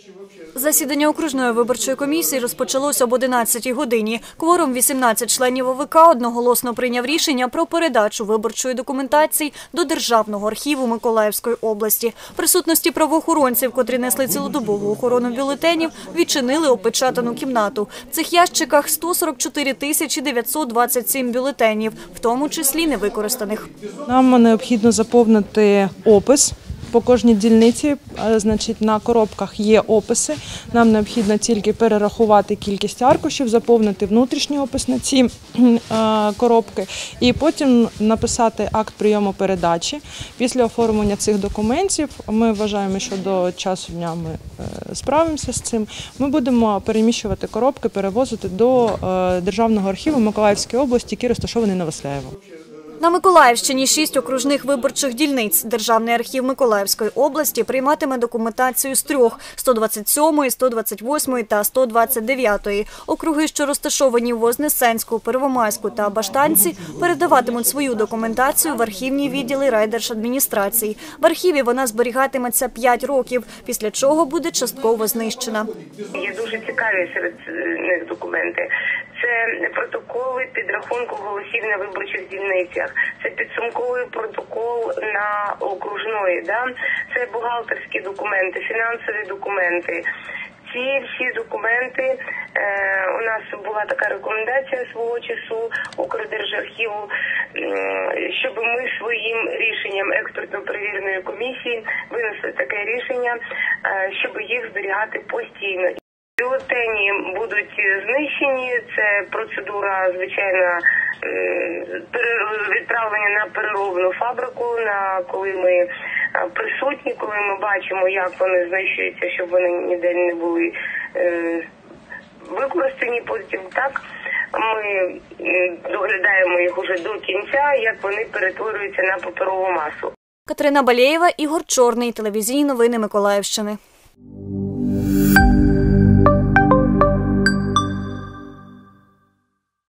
Засідання окружної виборчої комісії розпочалося об 11-й годині. Кворум 18 членів ОВК одноголосно прийняв рішення про передачу виборчої документації до Державного архіву Миколаївської області. В присутності правоохоронців, котрі несли цілодобову охорону бюлетенів, відчинили опечатану кімнату. В цих ящиках 144 927 бюлетенів, в тому числі невикористаних. Нам необхідно заповнити опис. По кожній дільниці, значить, на коробках є описи. Нам необхідно тільки перерахувати кількість аркушів, заповнити внутрішній опис на ці коробки і потім написати акт прийому передачі. Після оформлення цих документів, ми вважаємо, що до часу дня ми справимося з цим, ми будемо переміщувати коробки, перевозити до Державного архіву Миколаївської області, який розташований на Васляєво. На Миколаївщині 6 окружних виборчих дільниць. Державний архів Миколаївської області прийматиме документацію з 3 – 127-ї, 128-ї та 129-ї. Округи, що розташовані в Вознесенську, Первомайську та Баштанці, передаватимуть свою документацію в архівні відділи райдержадміністрації. В архіві вона зберігатиметься 5 років, після чого буде частково знищена. Є дуже цікаві серед них документи. Це протоколи підрахунку голосів на виборчих дільницях, це підсумковий протокол на окружної, це бухгалтерські документи, фінансові документи. Ці всі документи, у нас була така рекомендація свого часу Укрдержархіву, щоб ми своїм рішенням експертно-перевіреної комісії винесли таке рішення, щоб їх зберігати постійно. Бюлетені будуть знищені, це процедура, звичайно, відправлення на переробну фабрику, коли ми присутні, коли ми бачимо, як вони знищуються, щоб вони ніде не були використані. Потім так ми доглядаємо їх уже до кінця, як вони перетворюються на паперову масу. Катерина Балєєва, Ігор Чорний, телевізійні новини Миколаївщини.